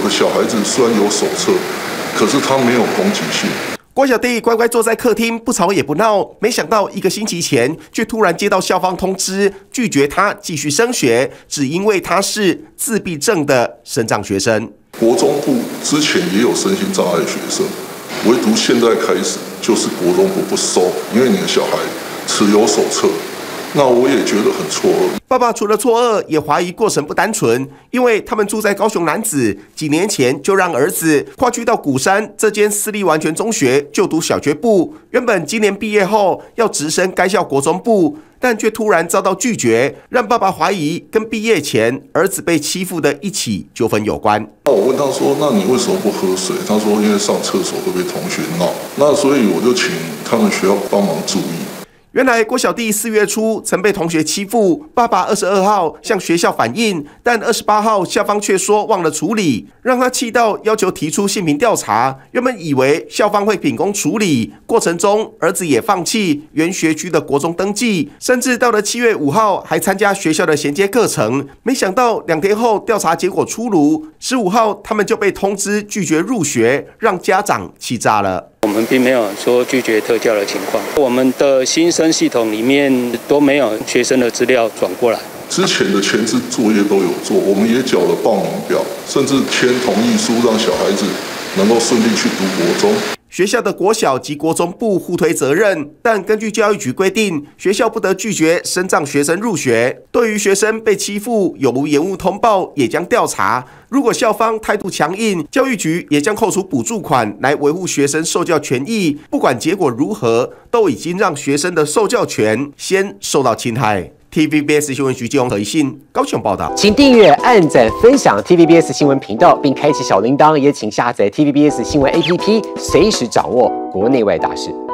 的小孩子虽然有手册，可是他没有攻击性。 郭小弟乖乖坐在客厅，不吵也不闹。没想到1个星期前，却突然接到校方通知，拒绝他继续升学，只因为他是自闭症的身障学生。 国中部之前也有身心障碍学生，唯独现在开始就是国中部不收，因为你的小孩持有手册。那我也觉得很错愕。 爸爸除了错愕，也怀疑过程不单纯，因为他们住在高雄楠梓，几年前就让儿子跨区到鼓山这间私立完全中学就读小学部。原本今年毕业后要直升该校国中部，但却突然遭到拒绝，让爸爸怀疑跟毕业前儿子被欺负的一起纠纷有关。 那我问他说：“那你为什么不喝水？”他说：“因为上厕所会被同学闹。”那所以我就请他们学校帮忙注意。 原来郭小弟4月初曾被同学欺负，爸爸22号向学校反映，但28号校方却说忘了处理，让他气到要求提出性平调查。原本以为校方会秉公处理，过程中儿子也放弃原学区的国中登记，甚至到了7月5号还参加学校的衔接课程。没想到2天后调查结果出炉，15号他们就被通知拒绝入学，让家长气炸了。 我们并没有说拒绝特教的情况，我们的新生系统里面都没有学生的资料转过来。 之前的前置作业都有做，我们也缴了报名表，甚至签同意书，让小孩子能够顺利去读国中。 学校的国小及国中部互推责任，但根据教育局规定，学校不得拒绝身障学生入学。对于学生被欺负有无延误通报，也将调查。如果校方态度强硬，教育局也将扣除补助款来维护学生受教权益。不管结果如何，都已经让学生的受教权先受到侵害。TVBS 新闻徐基宏、何一信高雄报道， 请订阅、按赞、分享 TVBS 新闻频道，并开启小铃铛，也请下载 TVBS 新闻 APP， 随时掌握国内外大事。